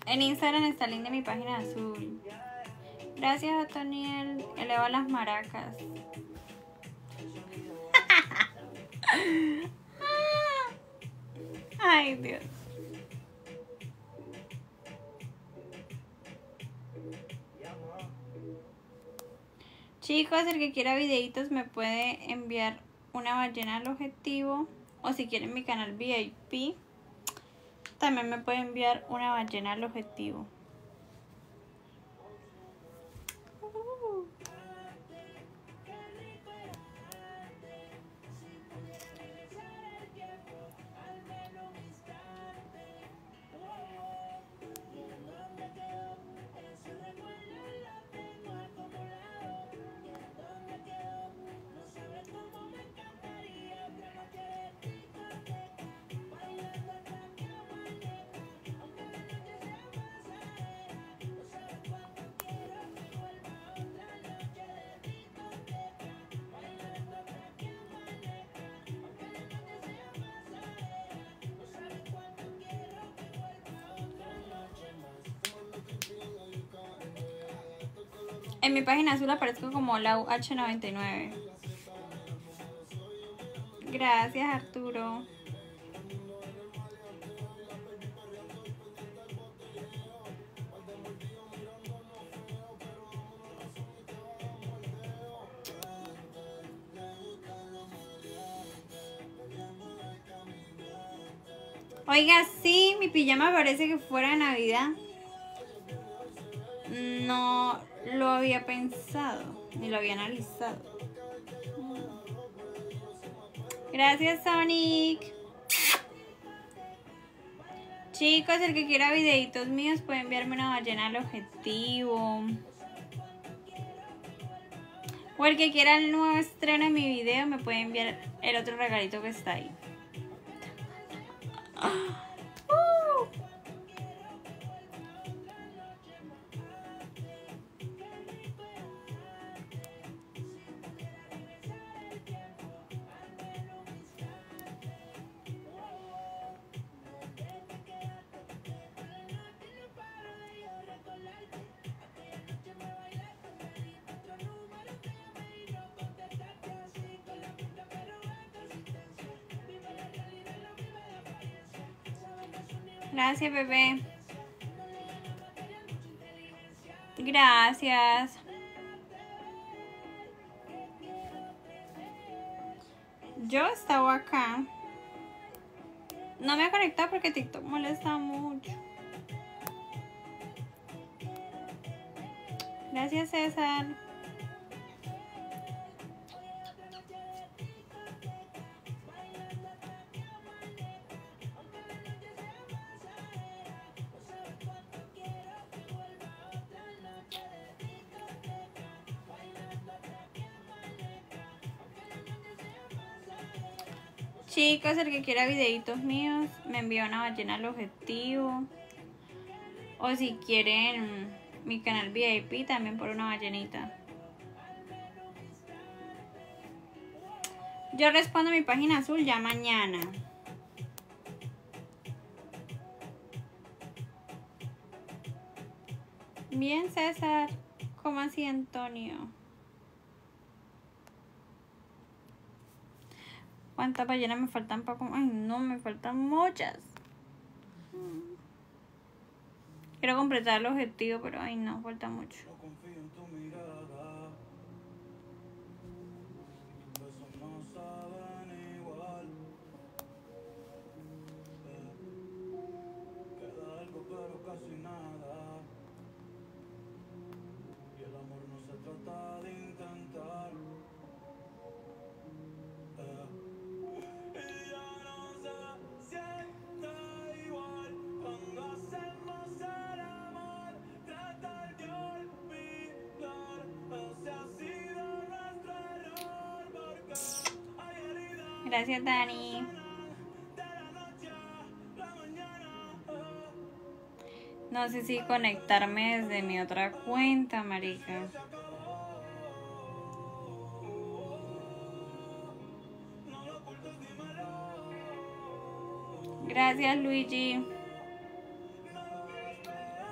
En Instagram está el link de mi página azul. Gracias, Otoniel. Eleva las maracas. Ay, Dios. Chicos, el que quiera videitos me puede enviar una ballena al objetivo. O si quieren mi canal VIP, también me puede enviar una ballena al objetivo. En mi página azul aparezco como Lau H99. Gracias, Arturo. Oiga, sí, mi pijama parece que fuera de Navidad. No lo había pensado, ni lo había analizado. Gracias, Sonic. Chicos, el que quiera videitos míos puede enviarme una ballena al objetivo. O el que quiera el nuevo estreno de mi video me puede enviar el otro regalito que está ahí. Gracias, bebé. Gracias. Yo estaba acá. No me he conectado porque TikTok molesta mucho. Gracias, César. Chicos, el que quiera videitos míos me envía una ballena al objetivo. O si quieren mi canal VIP, también por una ballenita. Yo respondo a mi página azul ya mañana. Bien, César. ¿Cómo así, Antonio? ¿Cuántas ballenas me faltan para comer? Ay, no, me faltan muchas. Quiero completar el objetivo, pero ay, no, falta mucho. Gracias, Dani. No sé si conectarme desde mi otra cuenta, marica. Gracias, Luigi.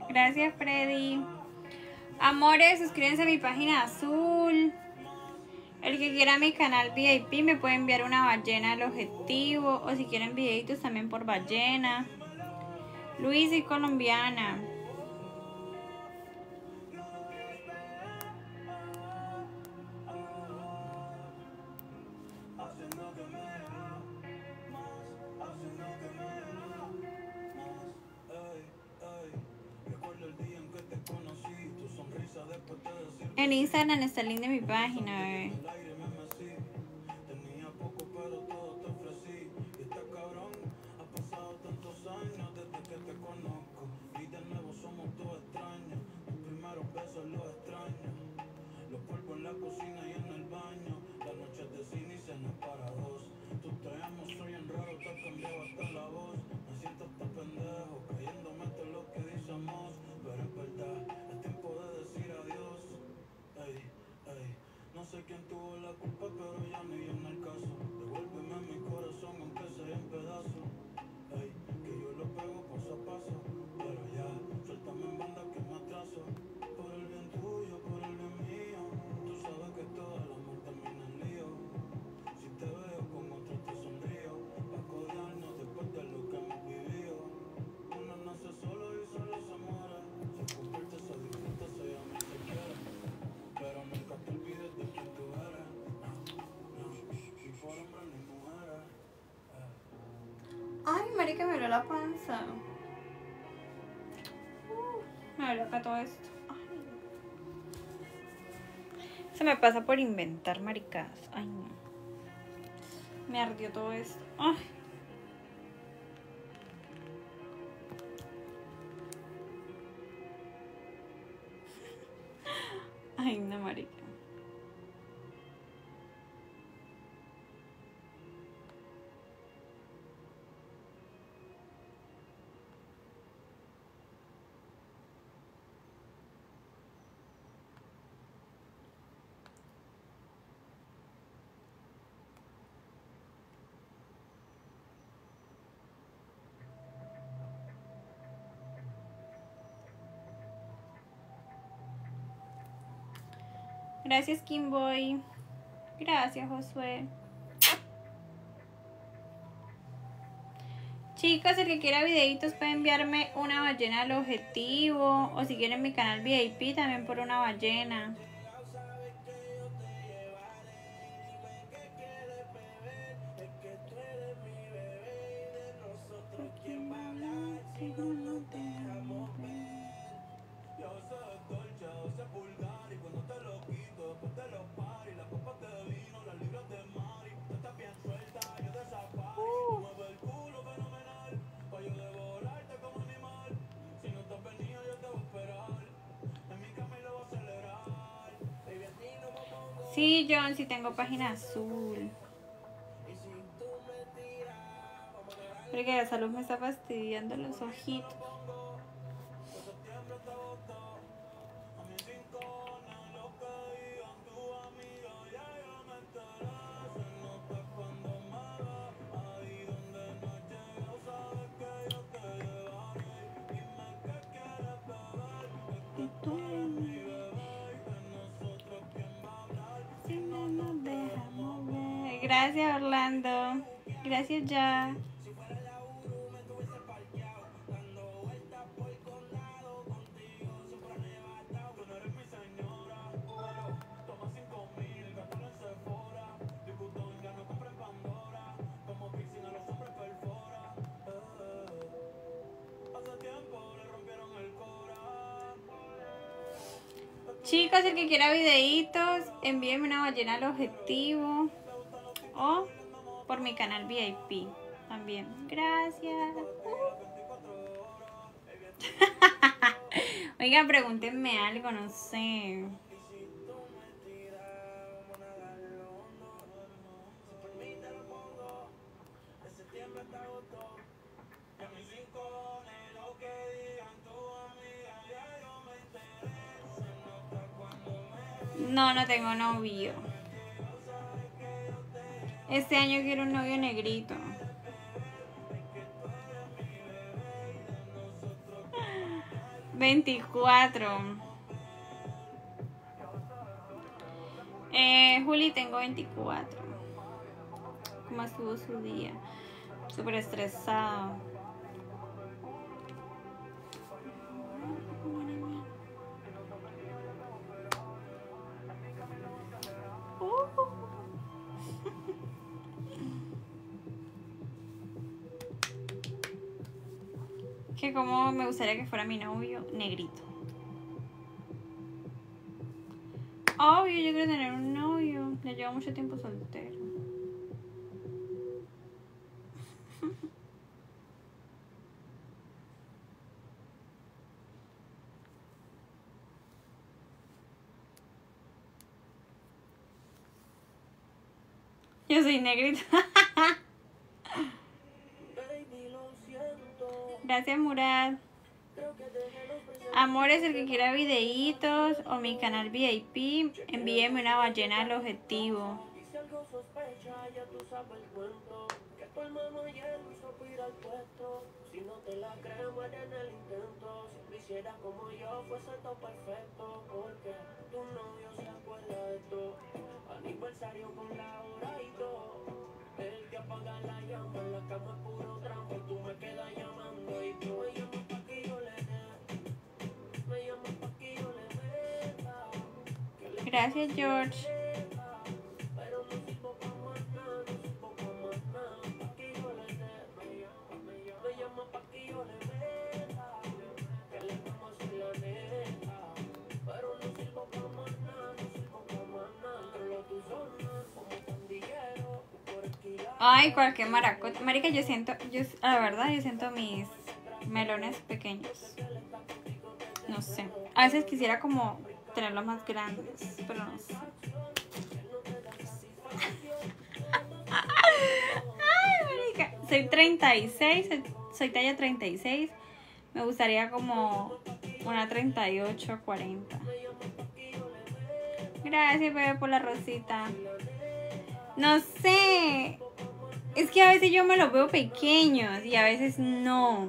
Gracias, Freddy. Amores, suscríbanse a mi página azul. El que quiera mi canal VIP me puede enviar una ballena al objetivo. O si quieren videitos también por ballena. Luis y colombiana. En Instagram está el link de mi página, bebé. Ay, marica, me duele la panza. Me duele acá todo esto. Ay. Se me pasa por inventar maricadas. Ay, no. Me ardió todo esto. Ay. Ay, no, marica. Gracias, Kimboy. Gracias, Josué. Chicos, el que quiera videitos puede enviarme una ballena al objetivo. O si quieren mi canal VIP también por una ballena. Sí, John, sí tengo página azul. Porque la salud me está fastidiando los ojitos. Gracias, Orlando. Gracias, ya. Chicos, el que quiera videitos, envíenme una ballena al objetivo. O por mi canal VIP también. Gracias. Oigan, pregúntenme algo, no sé. No, no tengo novio. Este año quiero un novio negrito. 24. Juli, tengo 24. ¿Cómo estuvo su día? Súper estresado. Que como me gustaría que fuera mi novio, negrito. Obvio, yo quiero tener un novio. Ya llevo mucho tiempo soltero. Yo soy negrito. Gracias, Murad. Amores, el que quiera videitos o mi canal VIP, envíeme una ballena al objetivo. Aniversario con la hora y todo. El que apaga la llama en la cama es puro drama y tú me quedas llamando y tú me llamas pa' que yo le dé. Me llamas pa' que yo le meta. Gracias, George. Pero no sirvo pa' más nada, no sirvo pa' más nada. Pa' que yo le dé. Me llamas pa' que yo le meta. Que le damos la neta. Pero no sirvo pa' más nada, no sirvo pa' más nada. Controlo tu zona como pandillero. Ay, cualquier maracota. Marica, yo siento, la verdad, yo siento mis melones pequeños. No sé. A veces quisiera como tenerlos más grandes, pero no sé. Ay, marica. Soy 36, soy talla 36. Me gustaría como una 38, 40. Gracias, bebé, por la rosita. No sé. Es que a veces yo me los veo pequeños y a veces no.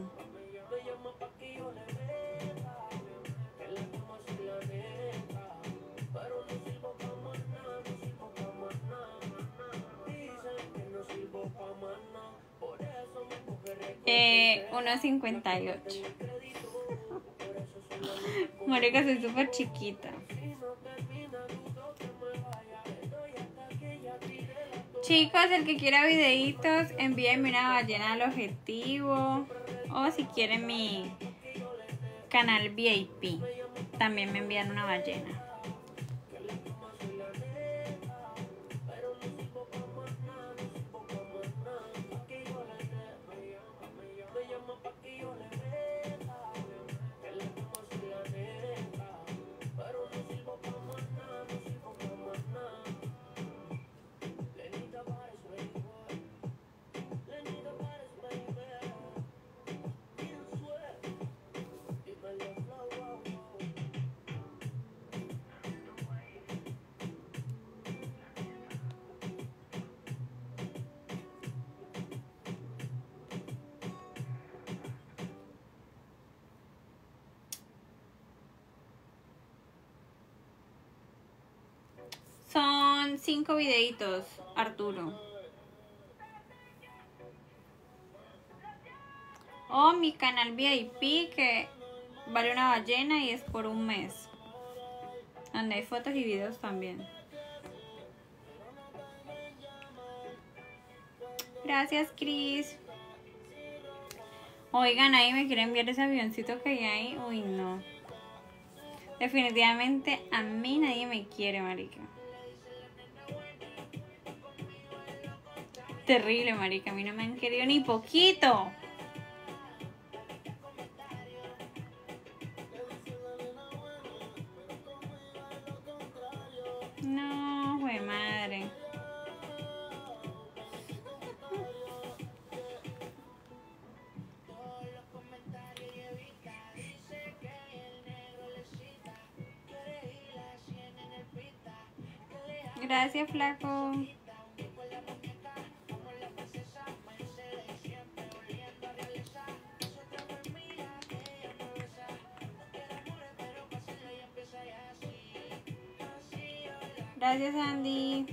Eh, 1.58. Marica, soy súper chiquita. Chicos, el que quiera videitos, envíenme una ballena al objetivo. O si quieren mi canal VIP, también me envían una ballena. Son 5 videitos, Arturo. O mi canal VIP que vale una ballena y es por un mes. Donde hay fotos y videos también. Gracias, Cris. Oigan, ahí me quiere enviar ese avioncito que hay ahí. Uy, no. Definitivamente a mí nadie me quiere, marica. Terrible, marica. A mí no me han querido ni poquito. No, güey, madre. Gracias, flaco. Gracias, Andy.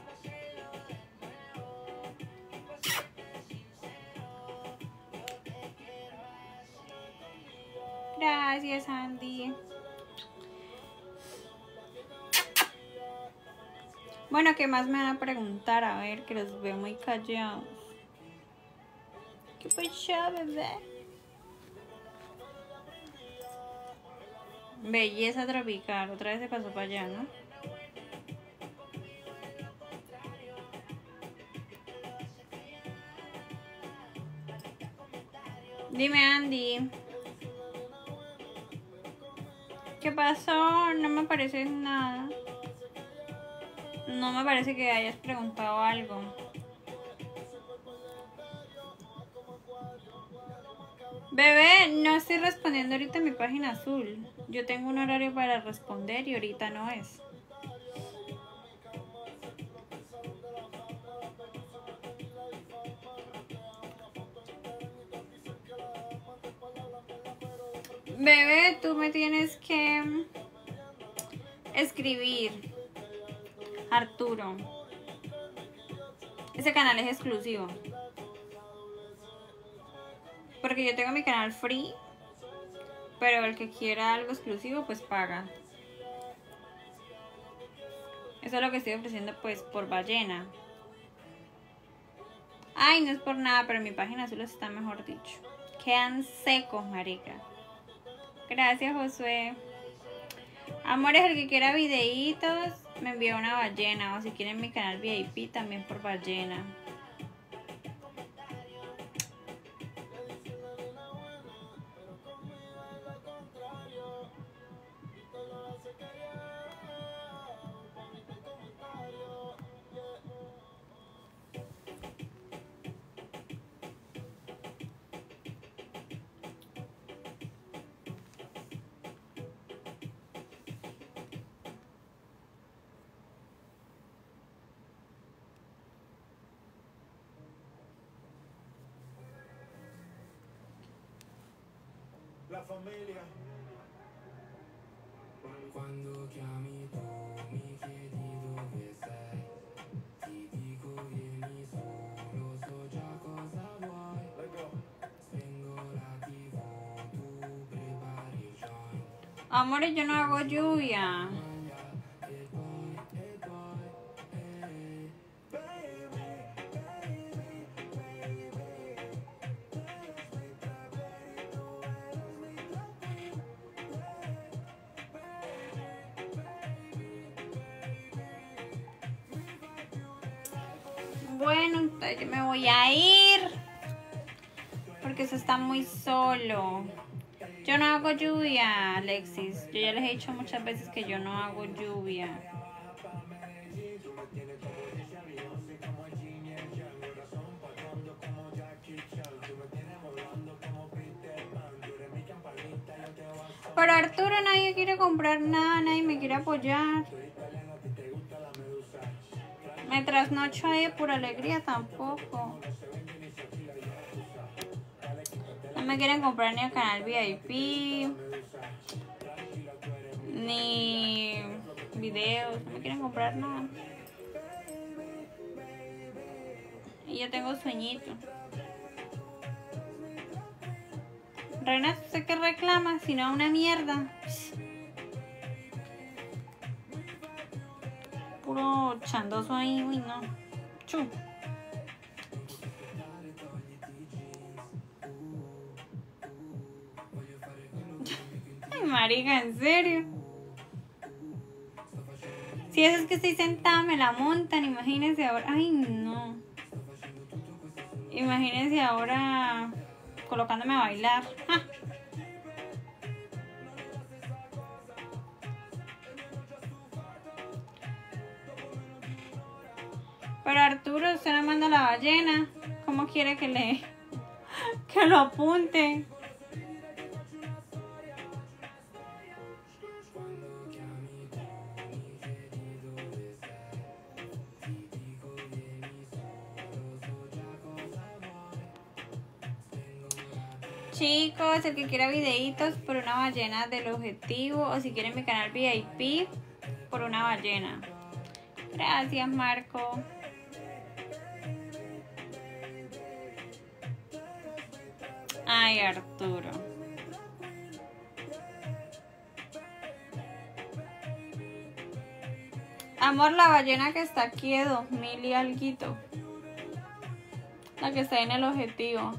Gracias, Andy. Bueno, ¿qué más me van a preguntar? A ver, que los veo muy callados. ¿Qué pasó, bebé? Belleza tropical. Otra vez se pasó para allá, ¿no? Dime, Andy. ¿Qué pasó? No me parece nada. No me parece que hayas preguntado algo. Bebé, no estoy respondiendo ahorita en mi página azul. Yo tengo un horario para responder y ahorita no es. Bebé, tú me tienes que escribir. Arturo. Ese canal es exclusivo. Porque yo tengo mi canal free. Pero el que quiera algo exclusivo, pues paga. Eso es lo que estoy ofreciendo, pues, por ballena. Ay, no es por nada, pero en mi página azul está mejor dicho. Quedan secos, marica. Gracias, Josué. Amores, el que quiera videitos, me envía una ballena. O si quieren mi canal VIP, también por ballena. La familia. Quando chiami tu mi chiedi dove sei, ti dico vieni su, lo so già cosa vuoi. Spengo la TV, tu prepari il joint. Amores, yo no hago lluvia. Bueno, entonces yo me voy a ir porque eso está muy solo. Yo no hago lluvia, Alexis. Yo ya les he dicho muchas veces que yo no hago lluvia. Pero Arturo, nadie quiere comprar nada, nadie me quiere apoyar. Me trasnocho ahí por alegría tampoco. No me quieren comprar ni el canal VIP, ni videos, no me quieren comprar nada. Y yo tengo sueñito. Reina, ¿usted qué reclama? Si no, una mierda. Puro chandoso ahí, uy no. Chu. Ay, marica, ¿en serio? Si eso es que estoy sentada, me la montan, imagínense ahora. Ay, no. Imagínense ahora colocándome a bailar. ¡Ja! Pero Arturo, usted no manda la ballena. ¿Cómo quiere que lo apunte? Chicos, el que quiera videitos por una ballena del objetivo, o si quieren mi canal VIP por una ballena. Gracias, Marco. Ay, Arturo. Amor, la ballena que está aquí de 2000 y alguito. La que está en el objetivo.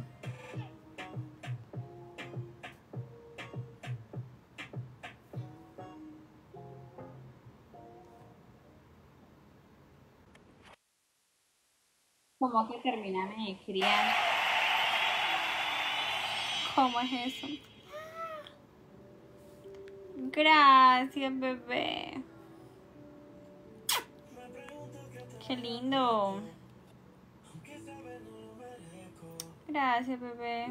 ¿Cómo que termina de criar? ¿Cómo es eso? Gracias, bebé. Qué lindo. Gracias, bebé.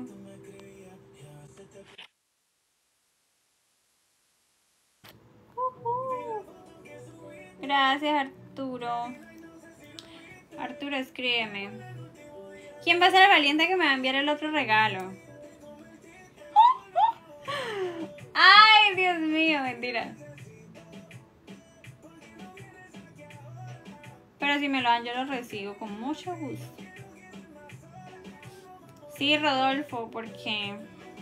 Gracias, Arturo. Arturo, escríbeme. ¿Quién va a ser el valiente que me va a enviar el otro regalo? Ay, Dios mío, mentira. Pero si me lo dan, yo lo recibo con mucho gusto. Sí, Rodolfo, porque...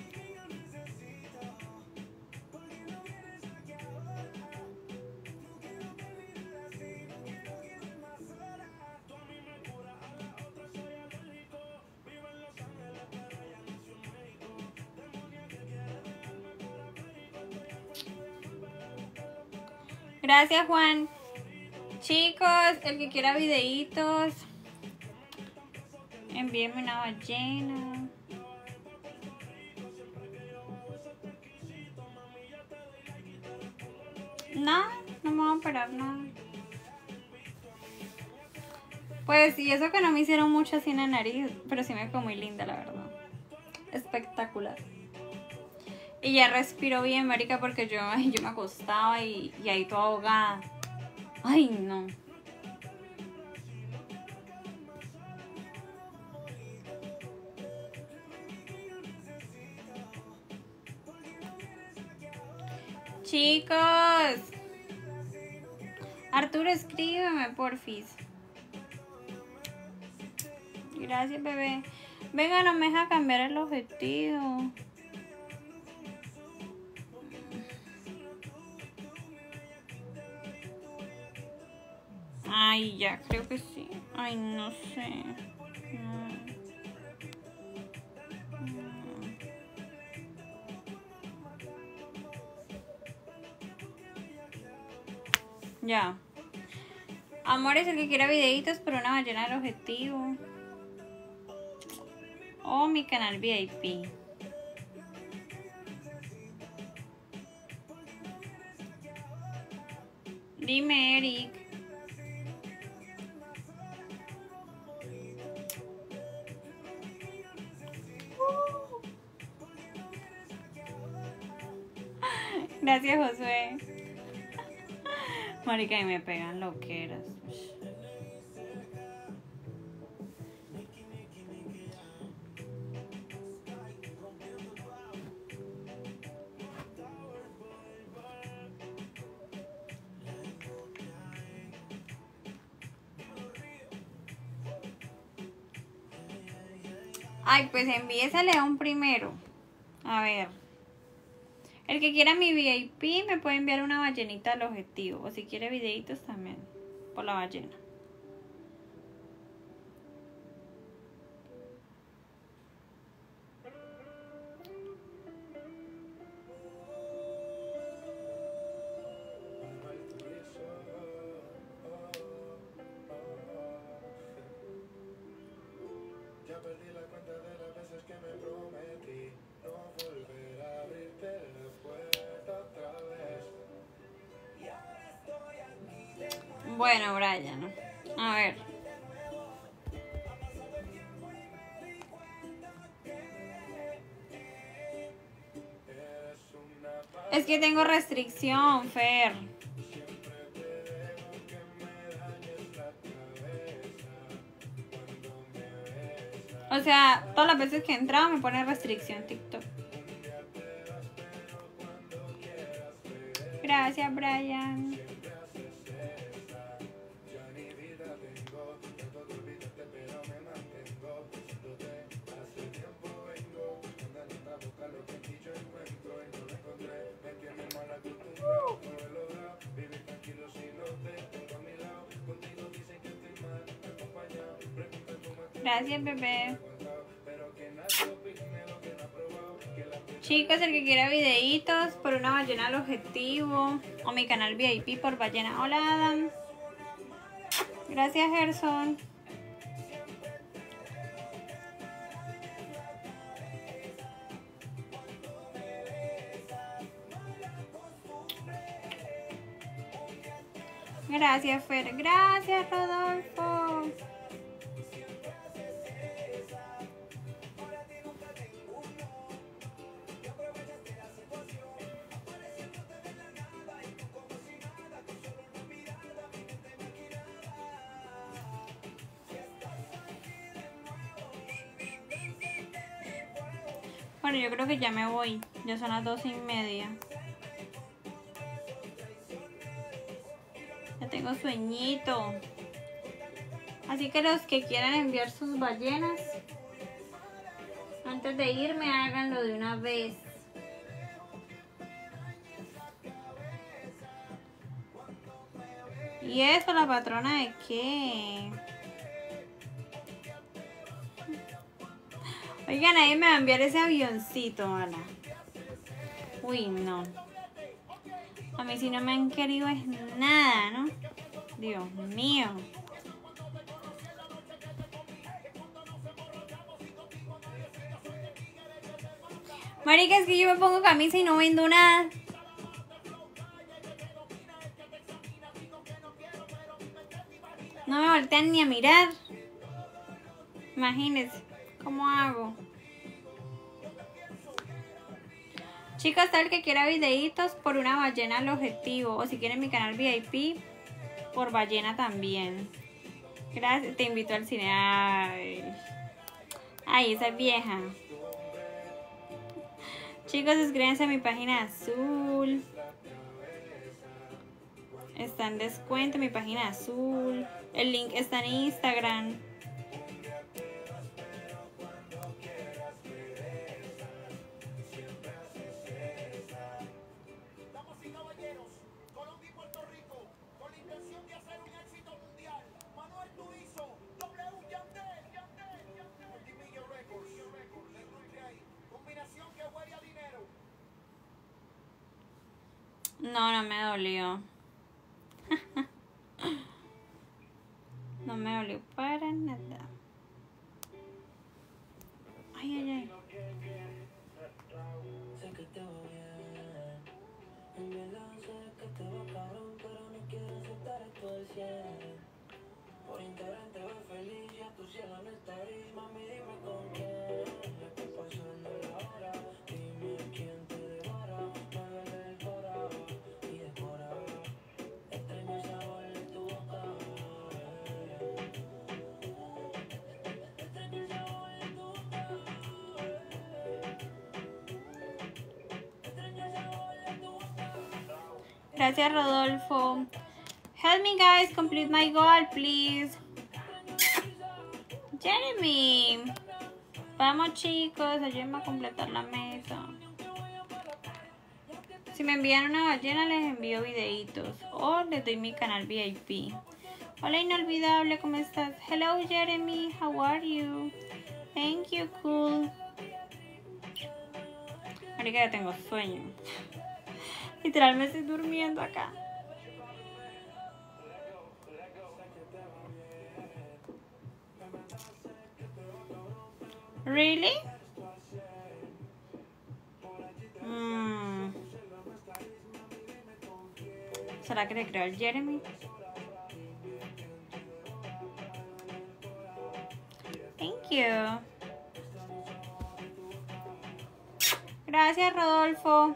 Gracias, Juan. Chicos, el que quiera videitos, envíenme una ballena. No, no me voy a operar nada. Pues, y eso que no me hicieron mucho así en la nariz, pero sí me quedó muy linda, la verdad. Espectacular. Y ya respiro bien, marica, porque yo me acostaba y ahí toda ahogada. Ay, no. Chicos. Arturo, escríbeme, porfis. Gracias, bebé. Venga, no me deja cambiar el objetivo. Ay, ya, creo que sí. Ay, no sé. Ya. Amor es el que quiera videitos por una ballena del objetivo. O mi canal VIP. Dime, Eric. Gracias, Josué. Marica, y me pegan loqueras. Ay, pues envíesele a un primero. A ver. El que quiera mi VIP me puede enviar una ballenita al objetivo. O si quiere videitos también. Por la ballena. Ya perdí la cuenta de las veces que me prometí no volver a abrirte la puerta otra vez. Y ahora estoy aquí de nuevo. Bueno, Brian. A ver. Es que tengo restricción, Fer. O sea, todas las veces que he entrado me pone restricción TikTok. Gracias, Brian. Gracias, bebé. Chicos, el que quiera videitos por una ballena al objetivo o mi canal VIP por ballena. Hola, Adam. Gracias, Gerson. Gracias, Fer. Gracias, Rodolfo. Bueno, yo creo que ya me voy. Ya son las 12:30. Ya tengo sueñito. Así que los que quieran enviar sus ballenas, antes de irme, háganlo de una vez. ¿Y eso, la patrona de qué? Oiga, nadie me va a enviar ese avioncito, Ana. Uy, no. A mí si no me han querido es nada, ¿no? Dios mío. Marica, es que yo me pongo camisa y no vendo nada. No me voltean ni a mirar. Imagínense, ¿cómo hago? Chicos, tal que quiera videitos por una ballena al objetivo. O si quieren mi canal VIP, por ballena también. Gracias, te invito al cine. Ay, esa es vieja. Chicos, suscríbanse a mi página azul. Está en descuento mi página azul. El link está en Instagram. No, no me dolió. No me dolió para nada. Ay, ay, ay. Sé que te va bien. En verdad sé que te va cabrón, pero no quiero aceptar esto al 100. Por internet te veo feliz, ya tu cielo no está gris. Mami, dime con quién está pasando la hora. Dime quién te devora. Me duele el cora y decora. Extraño el sabor de tu boca. Extraño el sabor de tu boca. Extraño el sabor de tu boca. Gracias, Rodolfo. Help me, guys, complete my goal, please. Jeremy. Vamos, chicos, ayúdenme a completar la meta. Si me envían una ballena, les envío videitos. O les doy mi canal VIP. Hola, inolvidable, ¿cómo estás? Hello, Jeremy, how are you? Thank you, cool. Ahorita ya tengo sueño. Literal, me estoy durmiendo acá. Really? ¿Será que le creo al Jeremy? Thank you. Gracias, Rodolfo.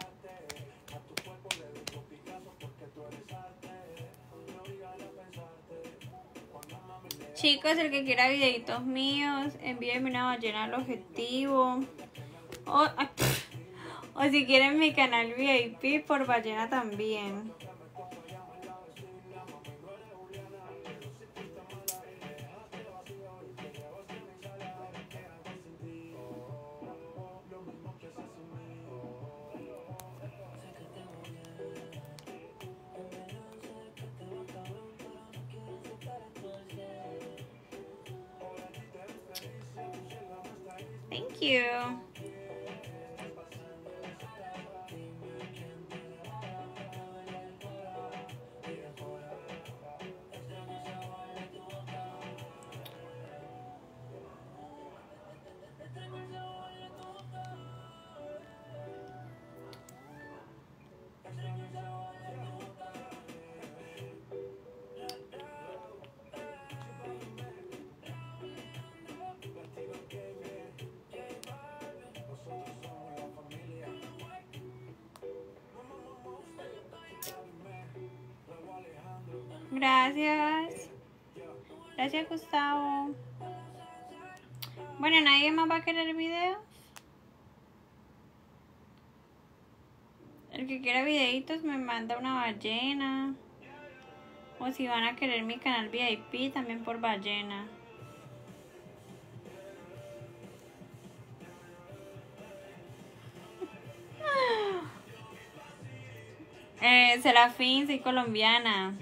Chicos, el que quiera videitos míos, envíenme una ballena al objetivo. O si quieren mi canal VIP por ballena también. Thank you. Gracias. Gracias, Gustavo. Bueno, ¿nadie más va a querer videos? El que quiera videitos me manda una ballena. O si van a querer mi canal VIP, también por ballena. Serafín, soy colombiana.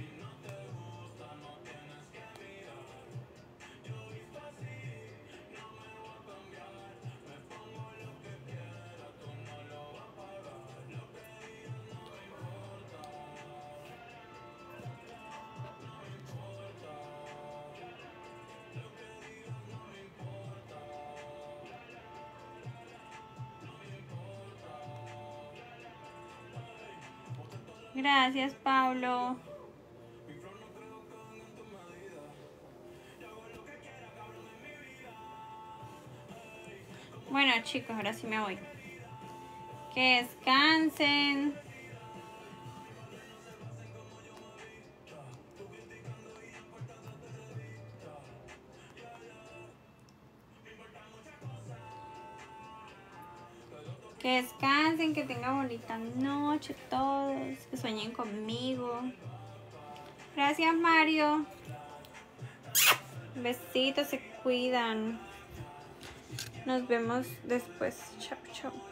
Gracias, Pablo. Bueno, chicos, ahora sí me voy. Que descansen. Que descansen, que tengan bonita noche todos, que sueñen conmigo. Gracias, Mario. Besitos, se cuidan. Nos vemos después. Chao, chao.